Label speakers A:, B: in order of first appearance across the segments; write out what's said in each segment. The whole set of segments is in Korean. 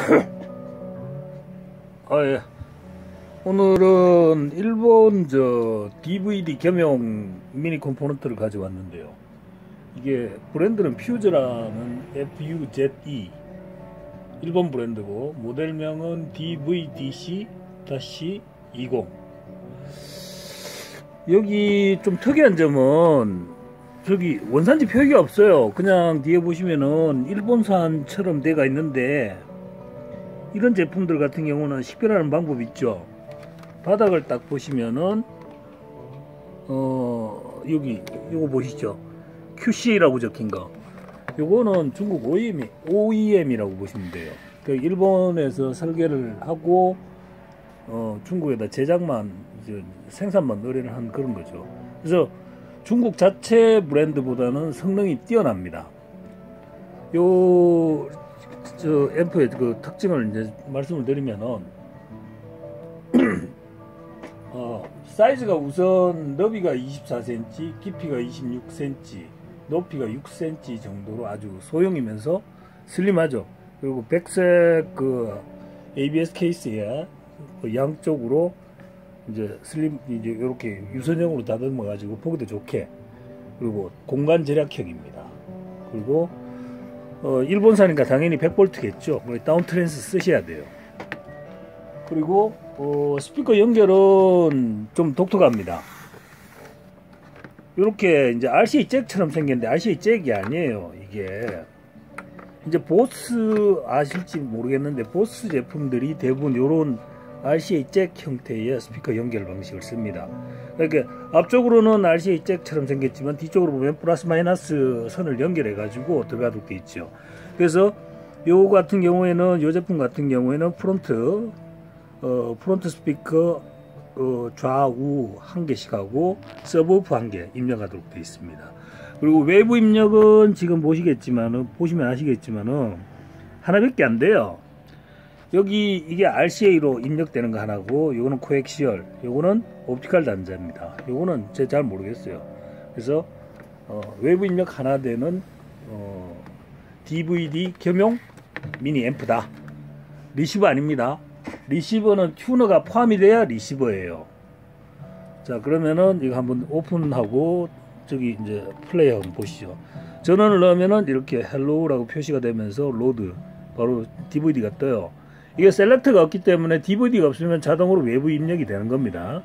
A: 예. 오늘은 일본 DVD 겸용 미니 컴포넌트를 가져왔는데요. 이게 브랜드는 퓨즈라는 FUZE 일본 브랜드고 모델명은 DVDC-20. 여기 좀 특이한 점은 저기 원산지 표기가 없어요. 그냥 뒤에 보시면은 일본산처럼 돼가 있는데, 이런 제품들 같은 경우는 식별하는 방법이 있죠. 바닥을 딱 보시면은 여기 요거 보시죠. QC라고 적힌 거, 요거는 중국 OEM이라고 보시면 돼요. 그 일본에서 설계를 하고 중국에다 제작만 생산만 의뢰를 한 그런 거죠. 그래서 중국 자체 브랜드보다는 성능이 뛰어납니다. 요 앰프의 그 특징을 이제 말씀을 드리면은 사이즈가 우선 너비가 24cm, 깊이가 26cm, 높이가 6cm 정도로 아주 소형이면서 슬림하죠. 그리고 백색 그 ABS 케이스에 양쪽으로 이제 슬림, 이제 이렇게 유선형으로 다듬어 가지고 보기도 좋게, 그리고 공간 절약형입니다. 그리고 일본산이니까 당연히 100V겠죠. 다운 트랜스 쓰셔야 돼요. 그리고 스피커 연결은 좀 독특합니다. 이렇게 이제 RCA 잭처럼 생겼는데 RCA 잭이 아니에요. 이게 이제 보스 아실지 모르겠는데 보스 제품들이 대부분 이런 RCA 잭 형태의 스피커 연결 방식을 씁니다. 그러니까 앞쪽으로는 RCA 잭처럼 생겼지만 뒤쪽으로 보면 플러스 마이너스 선을 연결해 가지고 들어가도록 되어 있죠. 그래서 요 같은 경우에는, 요 제품 같은 경우에는 프론트 스피커 좌우 한 개씩 하고 서브우프 한 개 입력하도록 되어 있습니다. 그리고 외부 입력은 지금 보시면 아시겠지만은 하나밖에 안 돼요. 여기 이게 RCA로 입력되는 거 하나고, 요거는 코엑시얼, 요거는 옵티컬 단자입니다. 요거는 제가 잘 모르겠어요. 그래서 외부 입력 하나 되는 DVD 겸용 미니 앰프다. 리시버 아닙니다. 리시버는 튜너가 포함이 돼야 리시버예요. 자, 그러면은 이거 한번 오픈하고 저기 이제 플레이 한번 보시죠. 전원을 넣으면은 이렇게 헬로우라고 표시가 되면서 로드, 바로 DVD가 떠요. 이게 셀렉터가 없기 때문에 DVD가 없으면 자동으로 외부 입력이 되는 겁니다.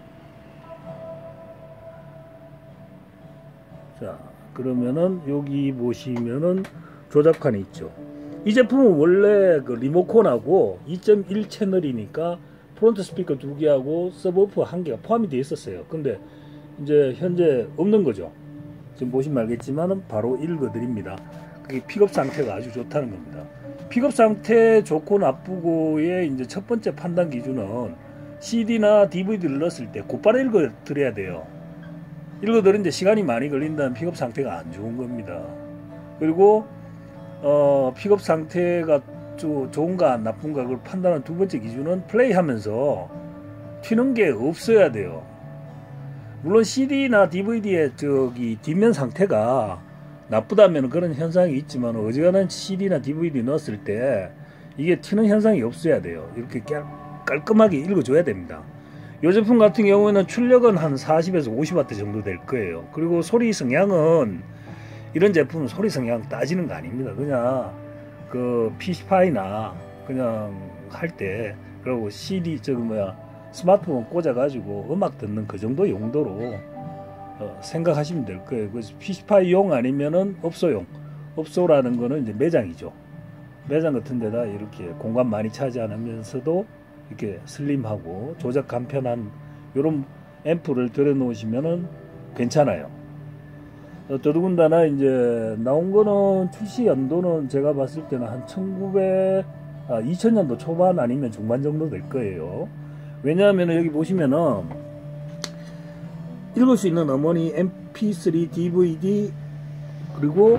A: 자, 그러면은 여기 보시면은 조작판이 있죠. 이 제품은 원래 그 리모컨하고 2.1 채널이니까 프론트 스피커 2개하고 서브우프 1개가 포함이 되어 있었어요. 근데 이제 현재 없는 거죠. 지금 보시면 알겠지만은 바로 읽어드립니다. 그게 픽업 상태가 아주 좋다는 겁니다. 픽업 상태 좋고 나쁘고의 이제 첫 번째 판단 기준은 CD나 DVD를 넣었을 때 곧바로 읽어드려야 돼요. 읽어드리는데 시간이 많이 걸린다면 픽업 상태가 안 좋은 겁니다. 그리고 픽업 상태가 좋은가 나쁜가 그걸 판단하는 두 번째 기준은 플레이 하면서 튀는 게 없어야 돼요. 물론 CD나 DVD의 저기 뒷면 상태가 나쁘다면 그런 현상이 있지만, 어지간한 CD나 DVD 넣었을 때 이게 튀는 현상이 없어야 돼요. 이렇게 깔끔하게 읽어줘야 됩니다. 이 제품 같은 경우에는 출력은 한 40에서 50W 정도 될 거예요. 그리고 소리 성향은, 이런 제품은 소리 성향 따지는 거 아닙니다. 그냥 그 PC5나 그냥 할 때, 그리고 CD 스마트폰 꽂아 가지고 음악 듣는 그 정도 용도로 생각하시면 될 거예요. 그래서 PC5용 아니면은 업소라는 거는 이제 매장이죠. 매장 같은 데다 이렇게 공간 많이 차지 않으면서도 이렇게 슬림하고 조작 간편한 이런 앰프를 들여 놓으시면은 괜찮아요. 더더군다나 이제 나온 거는, 출시 연도는 제가 봤을 때는 한 2000년도 초반 아니면 중반 정도 될 거예요. 왜냐하면 여기 보시면은 읽을 수 있는 어머니 MP3, DVD, 그리고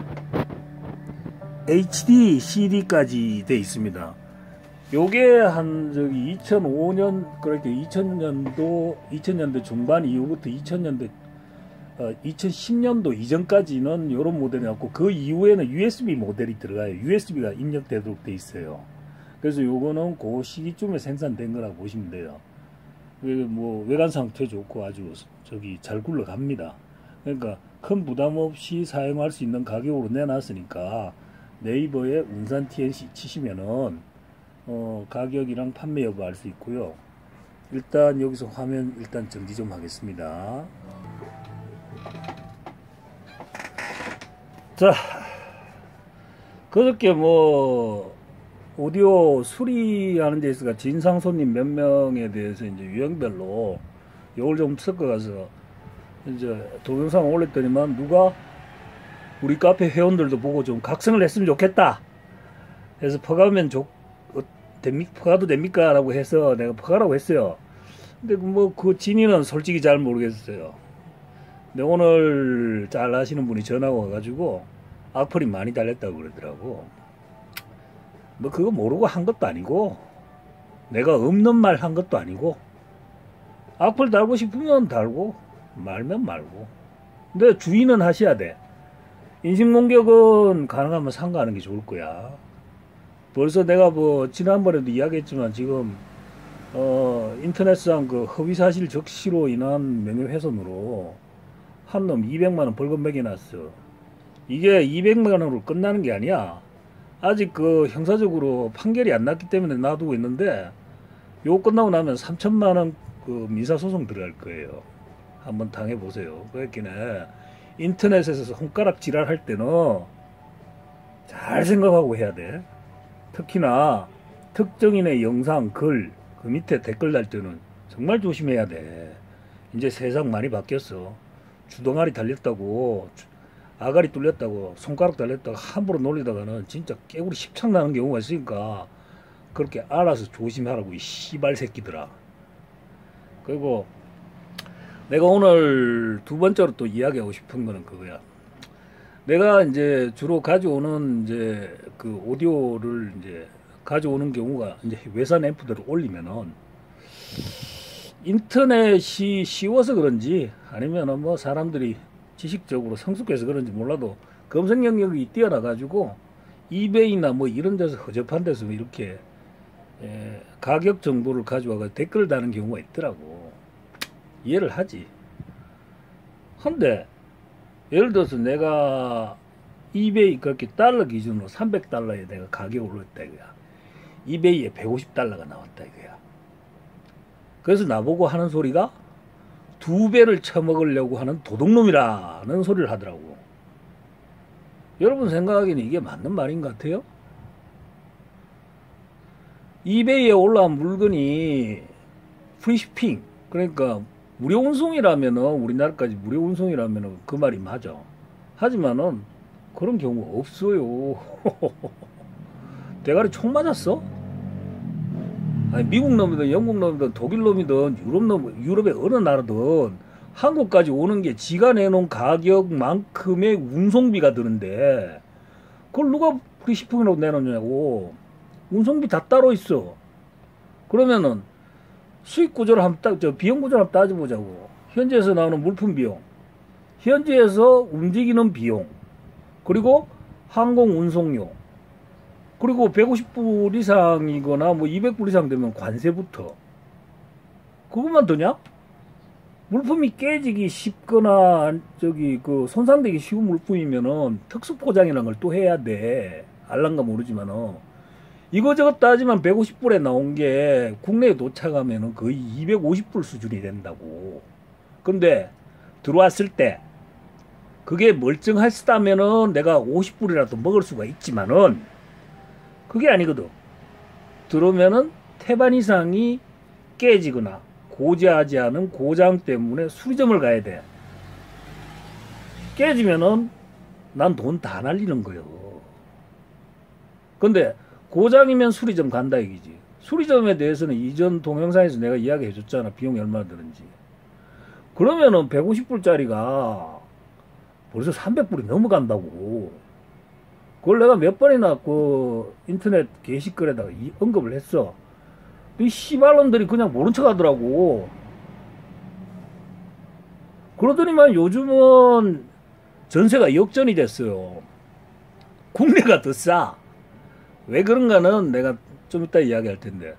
A: HD, CD까지 돼 있습니다. 요게 한 2005년, 그렇게 2000년도 중반 이후부터 2010년도 이전까지는 요런 모델이었고, 그 이후에는 USB 모델이 들어가요. USB가 입력되도록 돼 있어요. 그래서 요거는 그 시기쯤에 생산된 거라고 보시면 돼요. 뭐 외관 상태 좋고 아주 저기 잘 굴러갑니다. 그러니까 큰 부담 없이 사용할 수 있는 가격으로 내놨으니까 네이버에 운산 TNC 치시면은 가격이랑 판매 여부 알 수 있고요. 일단 여기서 화면 일단 정지 좀 하겠습니다. 자, 그저께 뭐 오디오 수리하는 데 있어가 진상 손님 몇 명에 대해서 이제 유형별로 요걸 좀 섞어가서 이제 동영상 올렸더니만 누가 우리 카페 회원들도 보고 좀 각성을 했으면 좋겠다 해서 퍼가면 퍼가도 됩니까? 라고 해서 내가 퍼가라고 했어요. 근데 뭐 그 진위는 솔직히 잘 모르겠어요. 근데 오늘 잘 아시는 분이 전화가 와가지고 악플이 많이 달렸다고 그러더라고. 뭐 그거 모르고 한 것도 아니고 내가 없는 말 한 것도 아니고 악플 달고 싶으면 달고 말면 말고. 근데 주의는 하셔야 돼. 인신공격은 가능하면 삼가하는 게 좋을 거야. 벌써 내가 뭐 지난번에도 이야기했지만 지금 인터넷상 그 허위사실 적시로 인한 명예훼손으로 한 놈 200만원 벌금 매겨놨어. 이게 200만원으로 끝나는 게 아니야. 아직 그 형사적으로 판결이 안 났기 때문에 놔두고 있는데 요거 끝나고 나면 3천만원 그 민사소송 들어갈 거예요. 한번 당해보세요. 그랬기에 인터넷에서 손가락 지랄할 때는 잘 생각하고 해야 돼. 특히나 특정인의 영상, 글, 그 밑에 댓글 달 때는 정말 조심해야 돼. 이제 세상 많이 바뀌었어. 주둥아리 달렸다고, 아가리 뚫렸다고, 손가락 달렸다고 함부로 놀리다가는 진짜 깨구리 십창 나는 경우가 있으니까 그렇게 알아서 조심하라고, 이 씨발 새끼들아. 그리고 내가 오늘 두 번째로 또 이야기하고 싶은 거는 그거야. 내가 이제 주로 가져오는 이제 그 오디오를 이제 가져오는 경우가 이제 외산 앰프들을 올리면은 인터넷이 쉬워서 그런지 아니면은 뭐 사람들이 지식적으로 성숙해서 그런지 몰라도 검색 영역이 뛰어나가지고 이베이나 뭐 이런 데서 허접한 데서 이렇게 가격 정보를 가져와서 댓글을 다는 경우가 있더라고. 이해를 하지. 근데 예를 들어서 내가 이베이 그렇게 달러 기준으로 300달러에 내가 가격을 올렸다 이거야. 이베이에 150달러가 나왔다 이거야. 그래서 나보고 하는 소리가 2배를 쳐먹으려고 하는 도둑놈이라는 소리를 하더라고. 여러분 생각하기에는 이게 맞는 말인 것 같아요? 이베이에 올라온 물건이 프리시핑, 그러니까 무료 운송이라면은, 우리나라까지 무료 운송이라면은 그 말이 맞아. 하지만은 그런 경우 없어요. 대가리 총 맞았어? 아니, 미국 놈이든 영국 놈이든 독일 놈이든 유럽의 어느 나라든 한국까지 오는 게 지가 내놓은 가격만큼의 운송비가 드는데 그걸 누가 프리시핑이라고 내놓냐고. 운송비 다 따로 있어. 그러면은 수익 구조를 한번 비용 구조를 한번 따져보자고. 현지에서 나오는 물품 비용, 현지에서 움직이는 비용, 그리고 항공 운송료, 그리고 150불 이상이거나 뭐 200불 이상 되면 관세부터. 그것만 더냐? 물품이 깨지기 쉽거나 그 손상되기 쉬운 물품이면은 특수 포장이라는 걸 또 해야 돼. 알란가 모르지만은 이거저것 따지면 150불에 나온 게 국내에 도착하면은 거의 250불 수준이 된다고. 근데 들어왔을 때 그게 멀쩡했다면은 내가 50불이라도 먹을 수가 있지만은 그게 아니거든. 들어오면은 태반 이상이 깨지거나 고지하지 않은 고장 때문에 수리점을 가야 돼. 깨지면은 난 돈 다 날리는 거예요. 근데 고장이면 수리점 간다 얘기지. 수리점에 대해서는 이전 동영상에서 내가 이야기해 줬잖아. 비용이 얼마나 드는지. 그러면은 150불짜리가 벌써 300불이 넘어간다고. 그걸 내가 몇 번이나 그 인터넷 게시글에다가 언급을 했어. 이 씨발놈들이 그냥 모른 척 하더라고. 그러더니만 요즘은 전세가 역전이 됐어요. 국내가 더 싸. 왜 그런가는 내가 좀 이따 이야기할 텐데.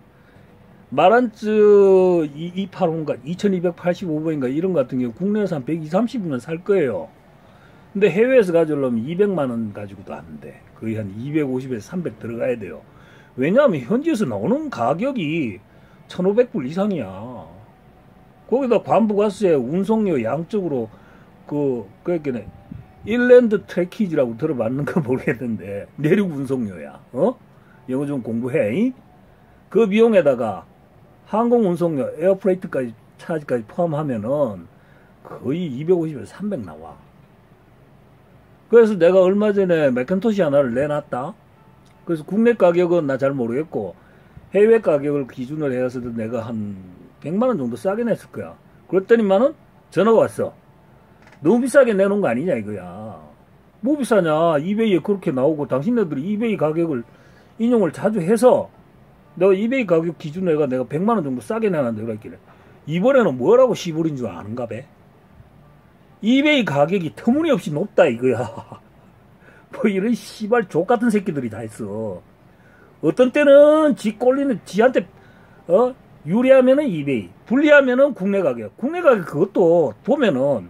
A: 마란츠 2285인가 2285번인가 이런 거 같은 경우 국내에서 한 120, 30이면 살 거예요. 근데 해외에서 가져오려면 200만 원 가지고도 안 돼. 거의 한 250에서 300 들어가야 돼요. 왜냐하면 현지에서 나오는 가격이 1,500불 이상이야. 거기다 관부가스에 운송료 양쪽으로 그러니까 인랜드 트래키지라고 들어봤는 거 모르겠는데 내륙 운송료야. 영어 좀 공부해. 그 비용에다가 항공 운송료, 에어프레이트까지 차지까지 포함하면은 거의 250에서 300 나와. 그래서 내가 얼마 전에 맥킨토시 하나를 내놨다. 그래서 국내 가격은 나 잘 모르겠고 해외 가격을 기준으로 해서도 내가 한 100만 원 정도 싸게 냈을 거야. 그랬더니만은 전화가 왔어. 너무 비싸게 내놓은 거 아니냐 이거야. 뭐 비싸냐. 이베이에 그렇게 나오고 당신네들이 이베이 가격을 인용을 자주 해서 내가 이베이 가격 기준으로 내가 100만 원 정도 싸게 내놨는데 그랬길래 이번에는 뭐라고 시부린 줄 아는가 배? 이베이 가격이 터무니없이 높다 이거야. 뭐 이런 씨발 족같은 새끼들이 다 있어. 어떤 때는 지 꼴리는 지한테 유리하면은 이베이, 불리하면은 국내 가격. 국내 가격 그것도 보면은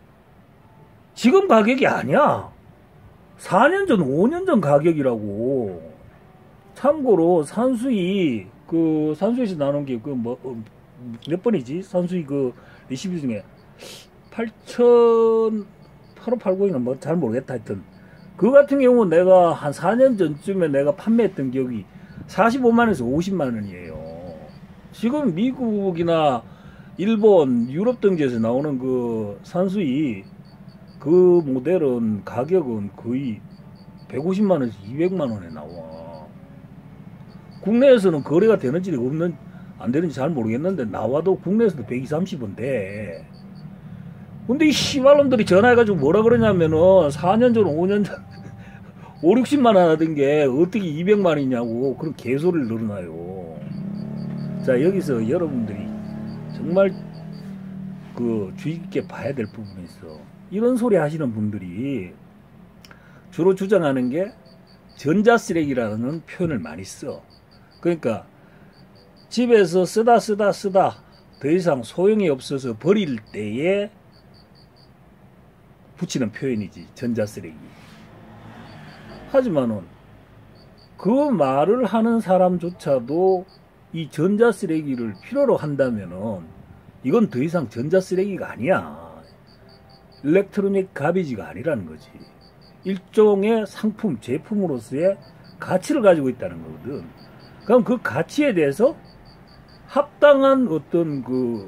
A: 지금 가격이 아니야. 4년 전, 5년 전 가격이라고. 참고로 산수이 산수이에서 나눈 게 몇 번이지? 산수이 리시브 중에 8580인가 뭐 잘 모르겠다 하여튼 그 같은 경우는 내가 한 4년 전쯤에 내가 판매했던 기억이 45만원에서 50만원이에요. 지금 미국이나 일본, 유럽 등지에서 나오는 그 산수이 그 모델은 가격은 거의 150만원에서 200만원에 나와. 국내에서는 거래가 되는지 안 되는지 잘 모르겠는데 나와도 국내에서도 120, 30원 돼. 근데 이 씨발놈들이 전화해가지고 뭐라 그러냐면은 4년 전, 5년 전 5, 60만 원 하던 게 어떻게 200만 원이냐고 그런 개소리를 늘어나요. 자, 여기서 여러분들이 정말 주의 깊게 봐야 될 부분이 있어. 이런 소리 하시는 분들이 주로 주장하는 게 전자쓰레기라는 표현을 많이 써. 그러니까 집에서 쓰다 더 이상 소용이 없어서 버릴 때에 붙이는 표현이지, 전자쓰레기. 하지만은 그 말을 하는 사람조차도 이 전자쓰레기를 필요로 한다면은 이건 더 이상 전자쓰레기가 아니야. 일렉트로닉 가비지가 아니라는 거지. 일종의 상품, 제품으로서의 가치를 가지고 있다는 거거든. 그럼 그 가치에 대해서 합당한 어떤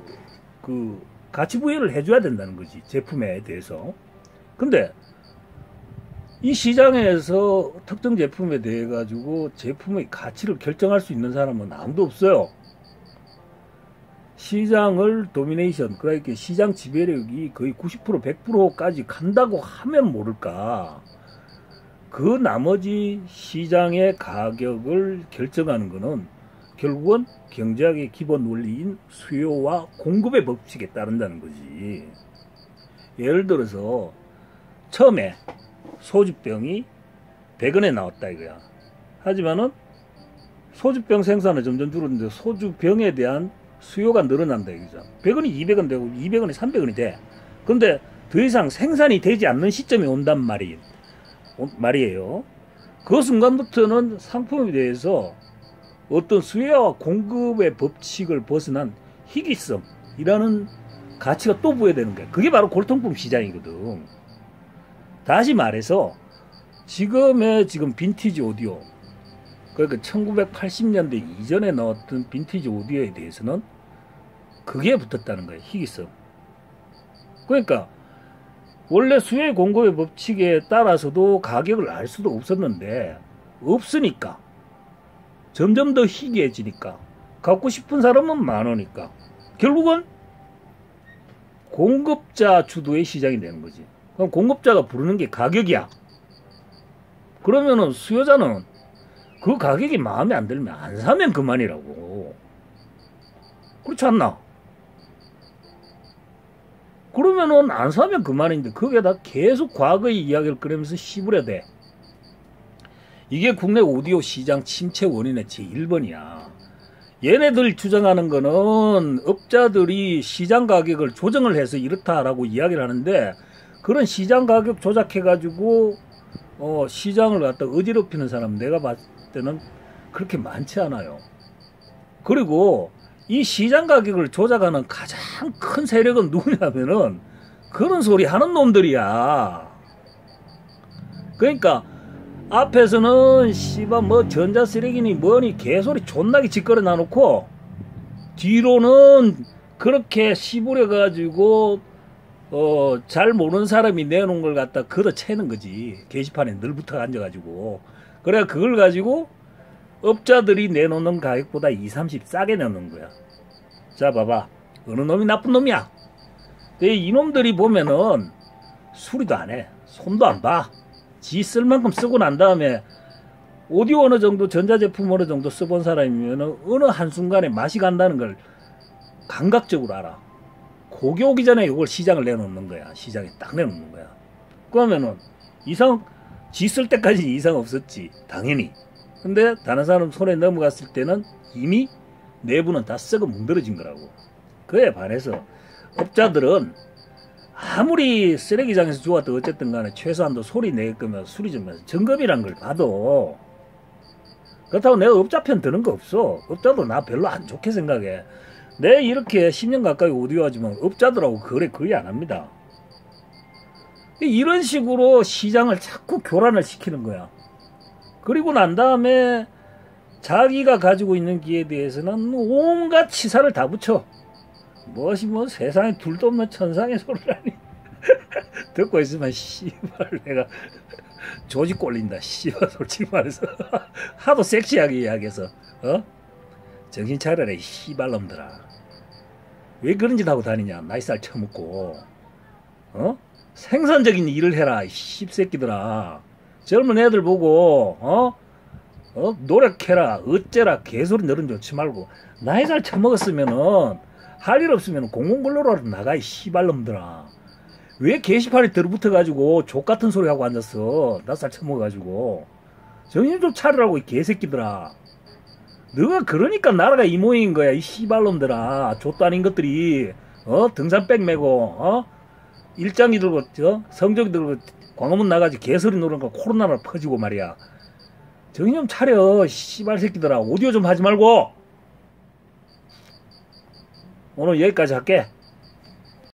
A: 가치 부여를 해줘야 된다는 거지, 제품에 대해서. 근데 이 시장에서 특정 제품에 대해 가지고 제품의 가치를 결정할 수 있는 사람은 아무도 없어요. 시장을 도미네이션, 그러니까 시장 지배력이 거의 90%, 100%까지 간다고 하면 모를까. 그 나머지 시장의 가격을 결정하는 것은 결국은 경제학의 기본 원리인 수요와 공급의 법칙에 따른다는 거지. 예를 들어서 처음에 소주병이 100원에 나왔다 이거야. 하지만은 소주병 생산은 점점 줄었는데 소주병에 대한 수요가 늘어난다 이거죠. 100원이 200원 되고 200원이 300원이 돼. 근데 더 이상 생산이 되지 않는 시점이 온단 말이에요. 그 순간부터는 상품에 대해서 어떤 수요와 공급의 법칙을 벗어난 희귀성이라는 가치가 또 부여되는 거야. 그게 바로 골동품 시장이거든. 다시 말해서 지금 빈티지 오디오, 그러니까 1980년대 이전에 나왔던 빈티지 오디오에 대해서는 그게 붙었다는 거예요. 희귀성. 그러니까 원래 수요의 공급의 법칙에 따라서도 가격을 알 수도 없었는데 없으니까 점점 더 희귀해지니까 갖고 싶은 사람은 많으니까 결국은 공급자 주도의 시장이 되는 거지. 그럼 공급자가 부르는 게 가격이야. 그러면은 수요자는 그 가격이 마음에 안 들면 안 사면 그만이라고. 그렇지 않나? 그러면은 안 사면 그만인데 거기에다 계속 과거의 이야기를 꺼내면서 씹으려 돼. 이게 국내 오디오 시장 침체 원인의 제1번이야. 얘네들 주장하는 거는 업자들이 시장 가격을 조정을 해서 이렇다라고 이야기를 하는데, 그런 시장 가격 조작해가지고 시장을 갖다 어지럽히는 사람 내가 봤을 때는 그렇게 많지 않아요. 그리고 이 시장 가격을 조작하는 가장 큰 세력은 누구냐면은 그런 소리 하는 놈들이야. 그러니까 앞에서는 씨발 뭐 전자쓰레기니 뭐니 개소리 존나게 짓거려 놔놓고 뒤로는 그렇게 씨부려가지고 잘 모르는 사람이 내놓은 걸 갖다 걷어채는 거지. 게시판에 늘 붙어 앉아가지고. 그래 그걸 가지고 업자들이 내놓는 가격보다 20, 30 싸게 내놓는 거야. 자 봐봐, 어느 놈이 나쁜 놈이야. 근데 이놈들이 보면은 수리도 안 해. 손도 안 봐. 지 쓸 만큼 쓰고 난 다음에 오디오 어느 정도, 전자제품 어느 정도 써본 사람이면은 어느 한순간에 맛이 간다는 걸 감각적으로 알아. 고기 오기 전에 이걸 시장을 내놓는 거야. 시장에 딱 내놓는 거야. 그러면은 이상, 지 쓸 때까지 이상 없었지. 당연히. 근데 다른 사람 손에 넘어갔을 때는 이미 내부는 다 썩어 뭉들어진 거라고. 그에 반해서 업자들은 아무리 쓰레기장에서 주웠든 어쨌든 간에 최소한도 소리 낼 거면 수리 좀 해서 점검이란 걸 봐도, 그렇다고 내가 업자 편 드는 거 없어. 업자도 나 별로 안 좋게 생각해. 내 이렇게 10년 가까이 오디오 하지만 업자들하고 거래 거의 안 합니다. 이런 식으로 시장을 자꾸 교란을 시키는 거야. 그리고 난 다음에 자기가 가지고 있는 기에 대해서는 온갖 치사를 다 붙여. 무엇이 뭐 세상에 둘도 없는 천상의 소리라니. 듣고 있으면 씨발 내가 조지 꼴린다. 씨발 솔직히 말해서. 하도 섹시하게 이야기해서 정신 차려라 이 씨발놈들아. 왜 그런 짓 하고 다니냐. 나이살 처먹고 생산적인 일을 해라 이 씹새끼들아. 젊은 애들 보고 노력해라 어째라 개소리 너른 좋지 말고 나이살 처먹었으면은 할 일 없으면 공공근로로 나가 이 씨발놈들아. 왜 게시판에 들어붙어가지고 족같은 소리 하고 앉았어. 나살 처먹어가지고. 정신 좀 차리라고 이 개새끼들아. 너가 그러니까 나라가 이 모양인 거야 이 씨발놈들아. 족도 아닌 것들이 등산백 메고 일장이 들고 성적이 들고 광화문 나가지 개소리 노는 거 코로나로 퍼지고 말이야. 정신 좀 차려 씨발 새끼들아. 오디오 좀 하지 말고. 오늘 여기까지 할게.